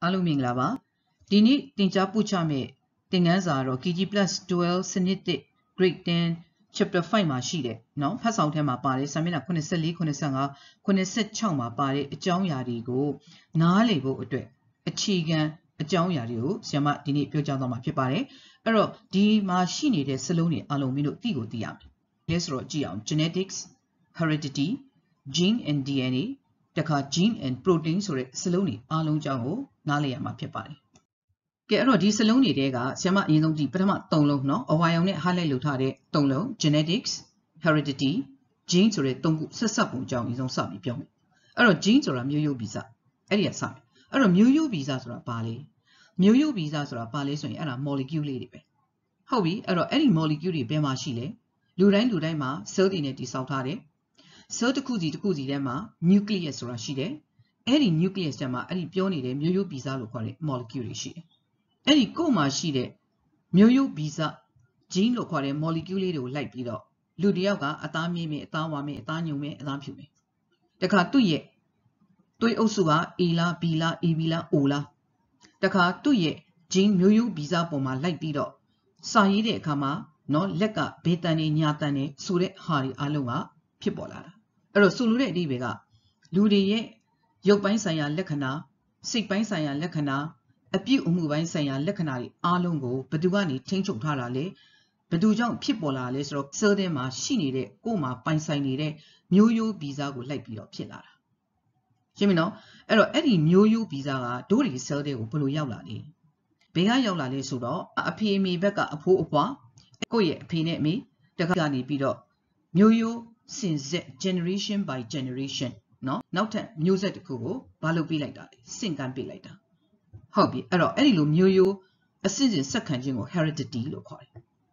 Hello Minglava. Dini Tinja Puchame Tinganzaro KG plus 12 Senate Grade 10 Chapter 5 Mashide. No, has out him a party, Samina Kunisali Kunisanga, Kuniset Chama party, a John Yarigo, Nalego, a Chigan, a John Yario, Siama Dini Pujama Pipare, Ero Di Machine de Saloni Alumino Tigo Diam. Yes, Giam, genetics, heredity, gene and DNA. Taka gene and proteins or Saloni, Alon Jango, Nalia Mapipari. Get a Saloni dega, Sama Ino di Prama Tolo, no, or Wyoming Halelutare, Tolo, genetics, heredity, genes or a Tongu Sasapu Jang is on Sabi Pion. A genes or a Muyo Biza, Eria Sami, a Muyo Bizas or a Pali, Muyo Bizas or a Pali, so a molecule. Howie, any molecule Bema Chile, Luraima, Sardinati Sautare. So the Kuzi dema, nucleus or shide, any nucleus dema, any pioni de Muyo Biza loquare molecule shide. Any coma shide, Muyo Biza, gene loquare molecule like bido, Ludiaga, Atami, Atawame, Atanume, Adapume. The cartuye, Tui Osua, Ela, Bila, Ebila, Ola. The cartuye, gene Muyo Biza poma like bido. Saide kama, no leka, betane, nyatane, sure, hari, alunga, pipola. Sulu de Vega, Lude, Yopain Saya Lekana, Sick Pain Saya Lekana, a few Umubain Saya Lekanari, Alongo, Paduani, Tincho Tarale, Padujang Pipola, Lesro, Serdema, Shinide, Goma, Pain Sainide, Muyo Bizago like Pido Pilar. Jimino, Eddie Muyo Bizaga, Dori Serde, Upulu Yaulani. Bega Yaulani Sudo, a PME Becca, a poor qua, Goye, Pine me, the Gani Pido, Muyo. Since generation by generation, no? Now that music go, Balo be like that, sing and be like that. Hobby, any lo muyo, a season second jing or heredity lo call.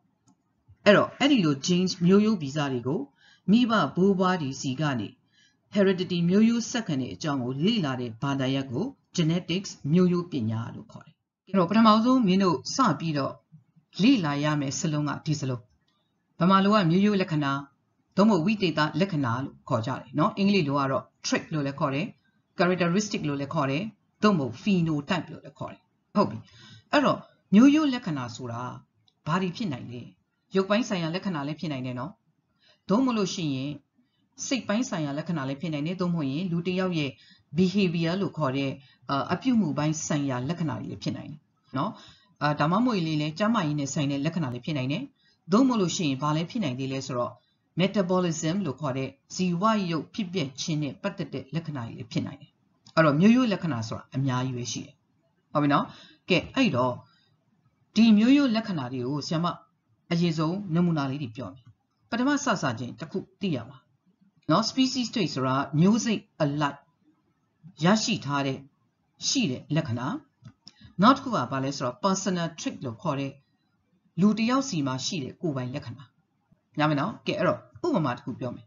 Any lo James muyo bizarrigo, Miba bobadi sigani, heredity muyo second jango lila de badayago, genetics muyo pinya lo call. Pramauzo mino sa bido, lila yame salonga tisalo. Pamaloa muyo lekana. Domo we data lekanal kojare, no English loaro, trick lo le core, characteristic lo le core, domo phenotype lo le core. Hobby. Muyo lekana sura, body pinine, Yopain Saya lekanale pinine no. Domo lo shin, sick pain Saya lekanale pinine, domo ye, lutia ye, behavior lo core, a few mubine Saya lekanale pinine. No, Damamo lile, Jama in a sign lekanale pinine, domo lo shin, vale pinine lesro. Metabolism lo kore ziwa yo pipye chine patete lekana le pinai. Muyo lekana sora amya yue shi. Hobi no? Ke aido di muyo lekana ri o siama ayezo namuna li di pyo mi. Patama sa jin taku tiyama. No species trait sora music alike yashi thare shi de lekana. Not ku ba le sora personal trait lo kore lu tiyaw si ma shi de ko bai lekana. Yamino, get up, Umamat who me.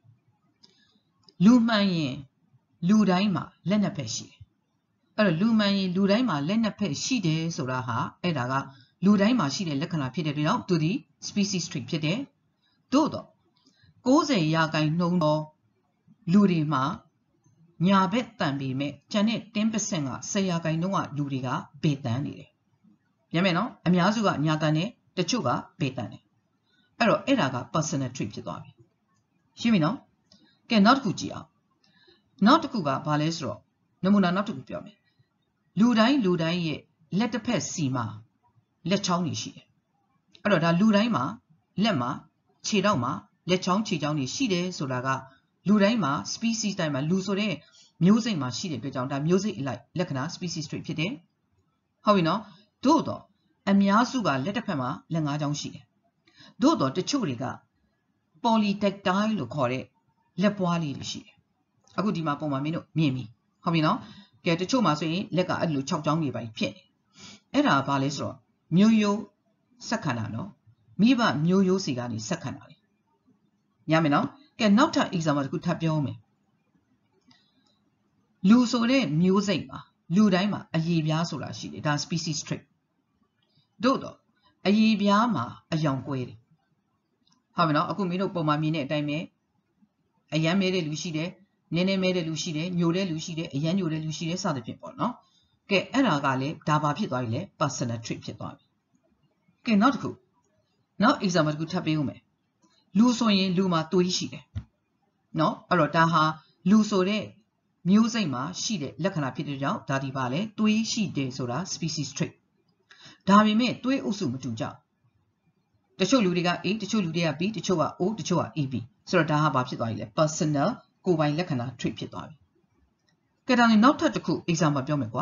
Lumayin, Ludaima, Lenapeshi. Lumayin, Ludaima, Lenapeshi de Soraha, Edaga, Ludaima, she de Lekana pitted out to the species trick pide. Dodo. Goes a yagai no Ludima, Nya bet than be me, Janet 10% say yagai noa Ludiga, betani. Yameno, Amiazuga Nyagane, the Chuga, betani. Eraga personal trip to Gabi. Shimino? Can not Kuchia. Not Kuga Palesro. Namuna not to Piome. Ludai ye, let the pest see ma. Let Chowni she. Aroda Ludaima, Lemma, Chirama, let Chow Chijani she de Solaga, Ludaima, species time and Lusore, music ma she de down that music like Lekana species trip today. How we know? Dodo, and Miasuga let a pema, Lenga down she. Dodo the churiga polytactile lo core lepoali shi. A good dima poma mino, mimi. Homino, get the choma say, lega adlu chop down by pin. Era valesro, muyo sacanano, miba muyo sigani sacanari. Yamino, get nota examer good tapiome. Lusore musema, ludaima, a yibia sola shi, that species trick. Dodo, a yibiama, a young query. Havana, a kumino poma mine time, a yam made a lucide, Nene made a lucide, Nude lucide, a yan lucide, other people, no? ကဲအဲ့ဒါကလေဒါဘာဖြစ်သွားပြီလဲ personal trait ဖြစ်သွားပြီကဲနောက်တစ်ခုနောက် example တစ်ခုထပ်ပေးဦးမယ်လူဆိုရင်လူမှာသွေးရှိတယ်နော်အဲ့တော့ဒါဟာလူဆိုတဲ့မျိုးစိတ်မှာရှိတဲ့လက္ခဏာဖြစ်တဲ့ကြောင့်ဒါဒီပါလေသွေးရှိတယ်ဆိုတာ species trait ဒါပေမဲ့သွေးအုပ်စုမတူကြတချို့လူတွေက A တချို့လူတွေက B တချို့က O တချို့က AB ဆိုတော့ဒါဟာဘာဖြစ်သွားပြီလဲ personal ကိုယ်ပိုင်လက္ခဏာ trait ဖြစ်သွားပြီကဲဒါနဲ့နောက်ထပ်တစ်ခု example ပြောမယ်ကွာ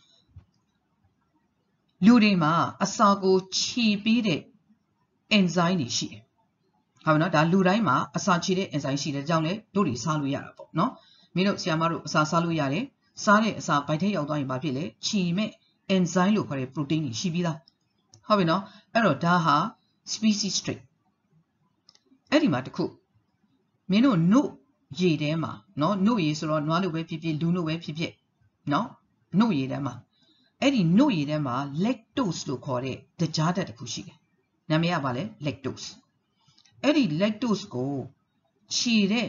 လူတွေမှာအစာကိုခြေပေးတဲ့ enzyme တွေရှိတယ်ဟုတ်နော်ဒါလူတိုင်းမှာအစာခြေတဲ့ enzyme ရှိတဲ့ကြောင့်လေတို့တွေစားလို့ရတာပေါ့နော်မင်းတို့ဆရာမတို့အစာစားလို့ရတယ်စားတဲ့အစာဗိုက်ထဲရောက်သွားရင်ဘာဖြစ်လဲခြေမဲ့ enzyme လို့ခေါ်တဲ့ protein တွေရှိပြီးသားဟုတ်ပြီနော်အဲ့တော့ဒါဟာ species trait အဲ့ဒီမှာတစ်ခုမင်းတို့နှုတ်ရည်ထဲမှာနော်နှုတ်ရည်ဆိုတော့နွားလို့ပဲဖြစ်ဖြစ်လူလို့ပဲဖြစ်ဖြစ်နော်နှုတ်ရည်ထဲမှာအဲ့ဒီနှုတ်ရည်ထဲမှာ lactose လို့ခေါ်တဲ့တကြားဓာတ်တစ်ခုရှိတယ်နာမည်ကဘာလဲ lactose အဲ့ဒီ lactose ကိုခြေတဲ့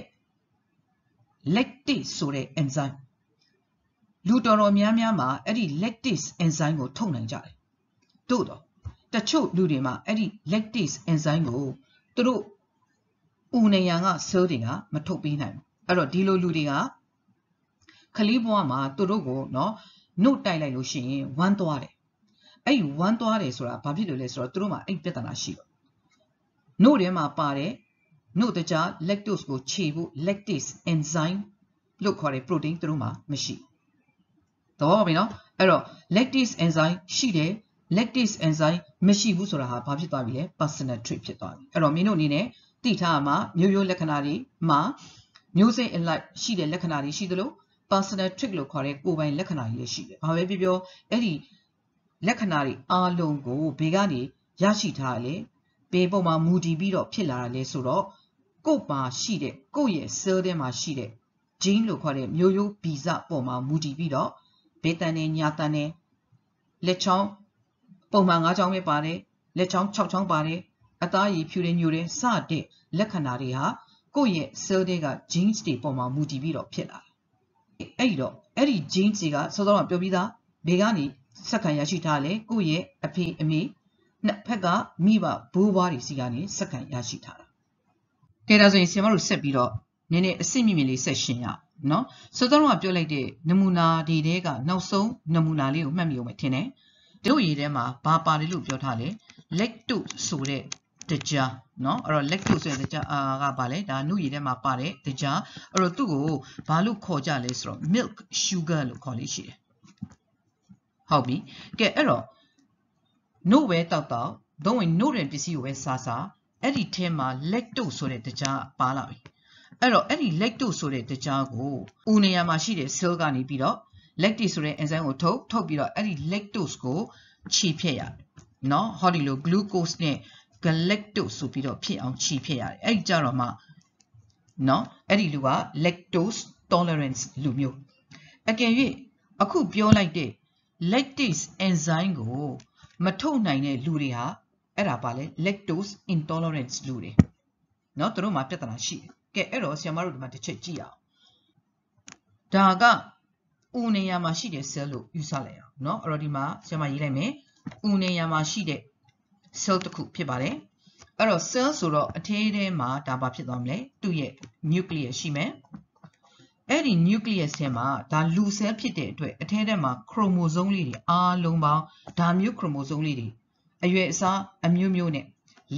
lactase ဆိုတဲ့ enzyme လူတော်တော်များများမှာအဲ့ဒီ lactase enzyme ကိုထုတ်နိုင်ကြတယ်တို့တော့တချို့လူတွေမှာအဲ့ဒီ lactase enzyme ကိုသူတို့ဦးနေရန်က cell တွေကမထုတ်ပေးနိုင်ဘူးအဲ့တော့ဒီလိုလူတွေကခလေးဘဝမှာသူတို့ကိုနော်နှုတ်တိုက်လိုက်လို့ရှိရင်ဝမ်းသွားတယ်အဲ့ဒီဝမ်းသွားတယ်ဆိုတာဘာဖြစ်လို့လဲဆိုတော့သူတို့မှာအဲ့ပြဿနာရှိတော့နှုတ်ထဲမှာပါတဲ့နှုတ်တကြား lactose ကိုခြေဖို့ lactase enzyme လို့ခေါ်တဲ့ protein သူတို့မှာမရှိတော့ပြီနော်အဲ့တော့ lactase enzyme ရှိတယ် lactase enzyme မရှိဘူးဆိုတာဟာဘာဖြစ်သွားပြီလဲ personal trait ဖြစ်သွားပြီအဲ့တော့မင်းတို့အနေနဲ့သိထားမှာမျိုးရိုးလက္ခဏာတွေမှာမျိုးစိတ်အလိုက်ရှိတဲ့လက္ခဏာတွေရှိသလို personal trait လို့ခေါ်တဲ့ကိုယ်ပိုင်လက္ခဏာတွေလည်းရှိတယ်ဘာပဲပြောအဲ့ဒီလက္ခဏာတွေအားလုံးကိုဘေကနေရရှိထားရလေဘေပုံမှာမူတည်ပြီးတော့ဖြစ်လာတာလေဆိုတော့ကိုယ်ပါရှိတဲ့ကိုယ့်ရဲ့ cell ထဲမှာရှိတဲ့ gene လို့ခေါ်တဲ့မျိုးရိုးဗီဇပေါ်မှာမူတည်ပြီးတော့ဘေတန်နဲ့ညာတန်နဲ့လက်ချောင်းပုံမှန်၅ချောင်းပဲပါတယ်လက်ချောင်း6ချောင်းပါတယ်အသားရည်ဖြူတယ်ညိုတယ်စတဲ့လက္ခဏာတွေဟာကိုယ့်ရဲ့ cell တွေက genes တွေပေါ်မှာမူတည်ပြီးတော့ဖြစ်လာတယ်အဲ့တော့အဲ့ဒီ genes တွေကစောစောကပြောပြီးသားဘေကနေစက္ကန့်ရရှိထားလေကိုယ့်ရဲ့အဖေအမေနှစ်ဖက်ကမိဘဘိုးဘွားတွေစီကနေစက္ကန့်ရရှိထားတာကဲဒါဆိုရင်ဆရာမတို့ဆက်ပြီးတော့နည်းနည်းအစစ်မြင့်မြင့်လေးဆက်ရှင်းရအောင်နော်စောစောကပြောလိုက်တဲ့နမူနာတွေတဲကနောက်ဆုံးနမူနာလေးကိုမှတ်မိအောင်ထင်တယ်တို့ရည်ထဲမှာဘာပါတယ်လို့ပြောထားလဲ lactose ဆိုတဲ့တကြားနော်အဲ့တော့ lactose ဆိုတဲ့တကြားကဘာလဲဒါနှုတ်ရည်ထဲမှာပါတဲ့တကြားအဲ့တော့သူ့ကိုဘာလို့ခေါ်ကြလဲဆိုတော့ milk sugar လို့ခေါ်လို့ရှိတယ်ဟုတ်ပြီကဲအဲ့တော့နှုတ်ပဲတောက်သုံးဝင်နှုတ်တဲ့ပစ္စည်းကိုပဲစားအဲ့ဒီထဲမှာ lactose ဆိုတဲ့တကြားပါလာပြီအဲ့တော့အဲ့ဒီ lactose ဆိုတဲ့တကြားကိုဦးနေရာမှာရှိတဲ့ cell ကနေပြီးတော့ lactase ဆိုတဲ့ enzyme ကိုထုတ်ပြီးတော့အဲ့ဒီ lactose ကိုခြေဖြတ်ရတယ်နော်ဟောဒီလို glucose နဲ့ galactose ဆိုပြီးတော့ဖြစ်အောင်ခြေဖြတ်ရတယ်အဲ့ဒီကြတော့မှနော်အဲ့ဒီလူက lactose tolerance လူမျိုးအကယ်၍အခုပြောလိုက်တဲ့ lactase enzyme ကိုမထုတ်နိုင်တဲ့လူတွေဟာအဲ့ဒါပါလေ lactose intolerance လူတွေနော်သူတို့မှာပြဿနာရှိတယ်ကဲအဲ့တော့ဆရာမတို့ဒီမှာတစ်ချက်ကြည့်အောင်ဒါကဦးနေရာမှာရှိတဲ့ cell လို့ယူဆလိုက်အောင်เนาะအဲ့တော့ဒီမှာဆရာမရေးလိုက်မယ်ဦးနေရာမှာရှိတဲ့ cell တစ်ခုဖြစ်ပါတယ်အဲ့တော့ cell ဆိုတော့အထဲထဲမှာဒါပါဖြစ်သွားမလဲသူ့ရဲ့ nucleus ရှိမယ်အဲ့ဒီ nucleus ထဲမှာဒါလူ cell ဖြစ်တဲ့အတွက်အထဲထဲမှာ chromosome လေးတွေအားလုံးပေါင်းဒါမျိုး chromosome လေးတွေအရွယ်အစားအမျိုးမျိုးနဲ့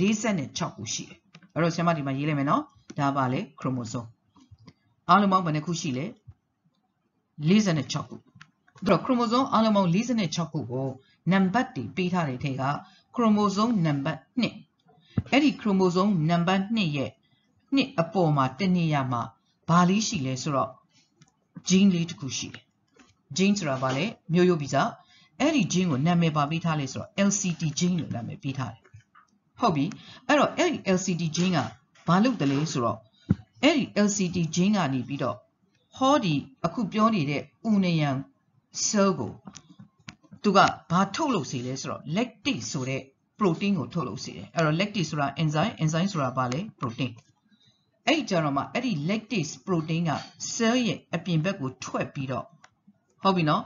46ခုရှိတယ်အဲ့တော့ဆရာမဒီမှာရေးလိုက်မယ်เนาะဒါပါလေ chromosome အားလုံးပေါင်းဘယ်နှခုရှိလဲ46ခုအဲ့တော့ chromosome အားလုံးပေါင်း46ခုကိုနံပါတ်တွေပေးထားတဲ့ထဲက chromosome နံပါတ်2အဲ့ဒီ chromosome နံပါတ်2ရဲ့2အပေါ်မှာတနေရာမှာဘာလေးရှိလဲဆိုတော့ gene လေးတစ်ခုရှိတယ် gene ဆိုတာဘာလဲမျိုးရိုးဗီဇအဲ့ဒီ gene ကိုနာမည်ပါပေးထားလဲဆိုတော့ LCD gene လို့နာမည်ပေးထားတယ်ဟုတ်ပြီအဲ့တော့အဲ့ဒီ LCD gene ကဘာလုပ်တယ်လဲဆိုတော့အဲ့ဒီ LCD gene ကနေပြီးတော့ဟောဒီအခုပြောနေတဲ့ဦးနေရန် cell ကိုသူကဘာထုတ်လုပ်စေလဲဆိုတော့ lactase ဆိုတဲ့ protein ကိုထုတ်လုပ်စေတယ်အဲ့တော့ lactase ဆိုတာ enzyme ဆိုတာဘာလဲ protein အဲ့ဒီကြတော့မှအဲ့ဒီ lactase protein က cell ရဲ့အပြင်ဘက်ကိုထွက်ပြီးတော့ဟုတ်ပြီနော်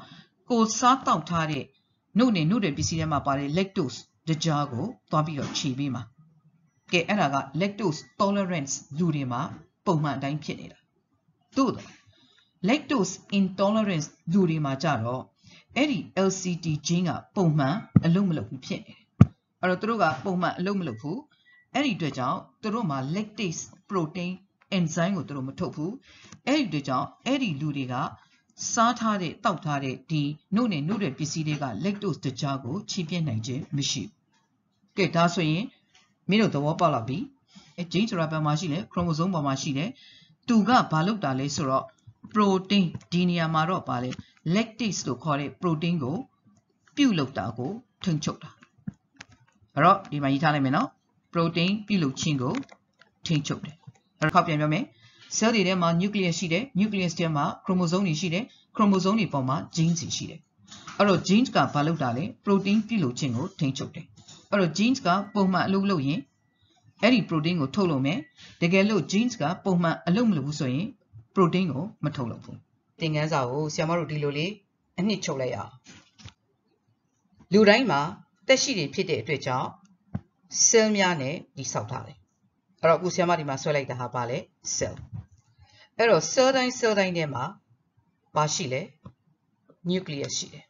ကိုစားတောက်ထားတဲ့နှုတ်နဲ့နှုတ်တဲ့ပစ္စည်းထဲမှာပါတဲ့ lactose တကြားကိုသွားပြီးတော့ခြေပေးမှာကဲအဲ့ဒါက lactose tolerance လူတွေမှာပုံမှန်အတိုင်းဖြစ်နေတာသို့တော့ lactose intolerance လူတွေမှာကြတော့အဲ့ဒီ LCT gene ကပုံမှန်အလုပ်မလုပ်ဘူးဖြစ်နေတယ်အဲ့တော့သူတို့ကပုံမှန်အလုပ်မလုပ်ဘူးအဲ့ဒီအတွက်ကြောင့်သူတို့မှာ lactase protein enzyme ကိုသူတို့မထုတ်ဘူးအဲ့ဒီအတွက်ကြောင့်အဲ့ဒီလူတွေကစားထားတဲ့တောက်ထားတဲ့ဒီနှုတ်နဲ့နှုတ်တဲ့ပစ္စည်းတွေက lactose တကြားကိုချိပြင်းနိုင်ခြင်းမရှိဘူးကဲဒါဆိုရင်မင်းတို့သဘောပေါက်လာပြီအဂျင်းဆိုတာဘယ်မှာရှိလဲ chromosome ပေါ်မှာရှိတယ်သူကဘာလုပ်တာလဲဆိုတော့ protein ဒီနေရာမှာတော့ပါလဲ lactase လို့ခေါ်တဲ့ protein ကိုပြုတ်လုပ်တာကိုထိန်းချုပ်တာအဲ့တော့ဒီမှာရေးထားလိုက်မယ်နော် protein ပြုတ်လုပ်ခြင်းကိုထိန်းချုပ်တယ်အဲ့တော့ပြန်ပြောမယ် cell တွေထဲမှာ nucleus ရှိတယ် nucleus ထဲမှာ chromosome တွေရှိတယ် chromosome တွေပေါ်မှာ genes တွေရှိတယ်အဲ့တော့ genes ကဘာလုပ်တာလဲ protein ပြုတ်လုပ်ခြင်းကိုထိန်းချုပ်တယ်အဲ့တော့ genes ကပုံမှန်အလုပ်လုပ်ရင်အဲ့ဒီ protein ကိုထုတ်လုပ်မယ်တကယ်လို့ genes ကပုံမှန်အလုပ်မလုပ်ဘူးဆိုရင် protein ကိုမထုတ်လုပ်ဘူးသင်ခန်းစာကိုဆရာမတို့ဒီလိုလေးအနှစ်ချုပ်လိုက်အောင်လူတိုင်းမှာတက်ရှိတွေဖြစ်တဲ့အတွက်ကြောင့် cell များနဲ့တည်ဆောက်ထားတယ်အဲ့တော့အခုဆရာမဒီမှာဆွဲလိုက်တာဟာပါလဲ cell အဲ့တော့ cell တိုင်းထဲမှာဘာရှိလဲ nucleus ရှိတယ်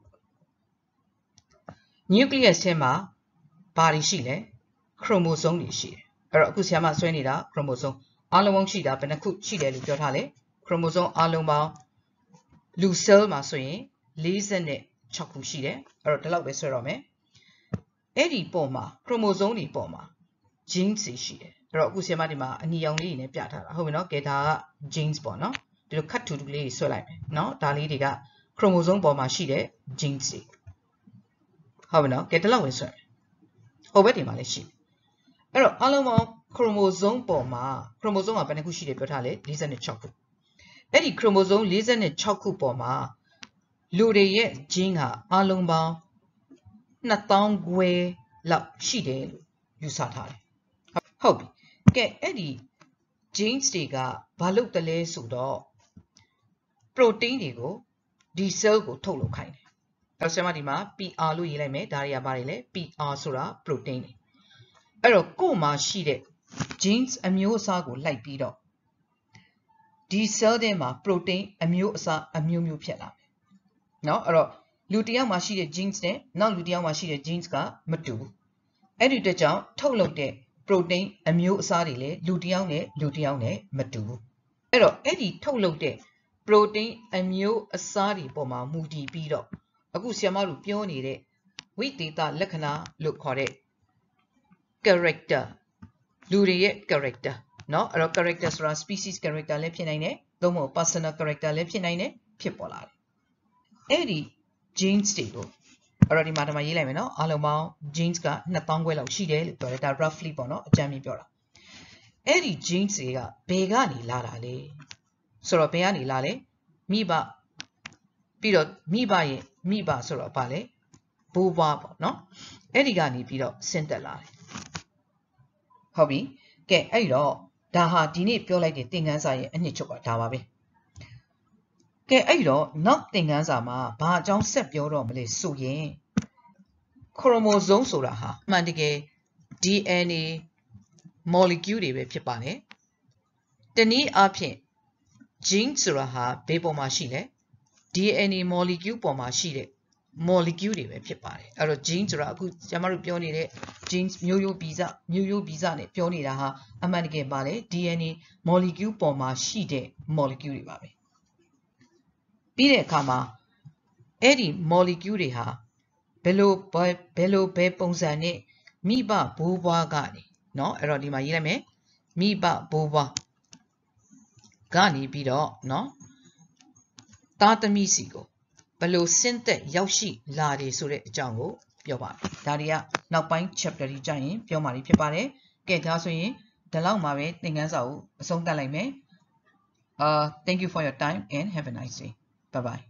nucleus ထဲမှာဘာတွေရှိလဲ chromosome တွေရှိတယ်အဲ့တော့အခုဆရာမဆွဲနေတာ chromosome အားလုံးပေါင်းရှိတာဘယ်နှခုရှိတယ်လို့ပြောထားလဲ chromosome အားလုံးပေါင်းလူ cell မှာဆိုရင်46ခုရှိတယ်အဲ့တော့ဒီလောက်ပဲဆွဲတော့မယ်အဲ့ဒီပေါ်မှာ chromosome တွေပေါ်မှာ genes တွေရှိတယ်အဲ့တော့အခုဆရာမဒီမှာအနီရောင်လေးတွေနဲ့ပြထားတာဟုတ်ပြီနော်ကဲဒါက genes ပေါ့နော်ဒီလို cut to လေးတွေဆွဲလိုက်မယ်နော်ဒါလေးတွေက chromosome ပေါ်မှာရှိတဲ့ genes တွေဟုတ်ပြီနော်ကဲဒီလောက်ပဲဆွဲမယ်ဟိုဘက်ဒီမှာလည်းရှိအဲ့တော့အားလုံးပေါင်း chromosome ပေါ်မှာ chromosome ကဘယ်နှခုရှိတယ်ပြောထားလဲ46ခုအဲ့ဒီ chromosome 46ခုပေါ်မှာလူတွေရဲ့ gene ဟာအားလုံးပေါင်း2000ခွဲလောက်ရှိတယ်လို့ယူဆထားတယ်ဟုတ်ပြီကဲအဲ့ဒီ genes တွေကဘာလုပ်တယ်လဲဆိုတော့ protein တွေကိုဒီ cell ကိုထုတ်လုပ်ခိုင်းတယ်အဲ့တော့ဆရာမဒီမှာ PR လို့ရေးလိုက်မယ်ဒါတွေကဘာတွေလဲ PR ဆိုတာ protein တွေအဲ့တော့ကိုယ်မှာရှိတဲ့ genes အမျိုးအစားကိုလိုက်ပြီးတော့ဒီ cell ထဲမှာ protein အမျိုးအစားအမျိုးမျိုးဖြစ်လာမယ်เนาะအဲ့တော့လူတစ်ယောက်မှာရှိတဲ့ genes နဲ့နောက်လူတစ်ယောက်မှာရှိတဲ့ genes ကမတူဘူးအဲ့ဒီအတွက်ကြောင့်ထုတ်လုပ်တဲ့ protein အမျိုးအစားတွေလည်းလူတစ်ယောက်နဲ့မတူဘူးအဲ့တော့အဲ့ဒီထုတ်လုပ်တဲ့ protein အမျိုးအစားတွေပေါ်မှာမူတည်ပြီးတော့အခုဆရာမတို့ပြောနေတဲ့ဝိသေသလက္ခဏာလို့ခေါ်တဲ့ character လူတွေရဲ့ character เนาะအဲ့တော့ character ဆိုတာ species character လည်းဖြစ်နိုင်တယ်သို့မဟုတ် personal character လည်းဖြစ်နိုင်တယ်ဖြစ်ပေါ်လာတယ်အဲ့ဒီ genes တွေကိုအဲ့တော့ဒီမှာရေးလိုက်မယ်နော်အားလုံးပေါင်း genes က2000ခွဲလောက်ရှိတယ်လို့ပြောတယ်ဒါ roughly ပေါ့နော်အကြမ်းမြင်ပြောတာအဲ့ဒီ genes တွေကဘယ်ကနေလာတာလဲဆိုတော့ဘယ်ကနေလာလဲမိဘပြီးတော့မိဘရဲ့မိဘဆိုတော့ဗာလဲဘိုးဘွားပေါ့နော်အဲ့ဒီကနေပြီးတော့ဆင်းသက်လာတယ်ဟုတ်ပြီကဲအဲ့တော့ဒါဟာဒီနေ့ပြောလိုက်တဲ့သင်ခန်းစာရဲ့အနှစ်ချုပ်ကဒါပါပဲကဲအဲ့တော့နောက်သင်ခန်းစာမှာဘာအကြောင်းဆက်ပြောတော့မလဲဆိုရင် chromosome ဆိုတာဟာအမှန်တကယ် DNA molecule တွေပဲဖြစ်ပါတယ်တနည်းအားဖြင့် gene ဆိုတာဟာဘယ်ပေါ်မှာရှိလဲ DNA molecule ပေါ်မှာရှိတဲ့ molecule တွေပဲဖြစ်ပါတယ်အဲ့တော့ gene ဆိုတာအခုကျွန်တော်တို့ပြောနေတဲ့ genes မျိုးရိုးဗီဇနဲ့ပြောနေတာဟာအမှန်တကယ်ပါလေ DNA molecule ပေါ်မှာရှိတဲ့ molecule တွေပါပဲပြီးတဲ့အခါမှာအဲ့ဒီ molecule တွေဟာဘယ်လိုပုံစံနဲ့မိဘဘိုးဘွားကနေเนาะအဲ့တော့ဒီမှာရေးလိုက်မယ်မိဘဘိုးဘွားကနေပြီးတော့เนาะသားသမီးစီကိုဘယ်လိုဆင်းသက်ရောက်ရှိလာတယ်ဆိုတဲ့အကြောင်းကိုပြောပါမယ်ဒါတွေကနောက်ပိုင်း chapter ကြီးကြရင်ပြောမှာဖြစ်ပါတယ်ကဲဒါဆိုရင်ဒီလောက်မှာပဲသင်ခန်းစာကိုအဆုံးသတ်လိုက်မယ်thank you for your time and have a nice day bye bye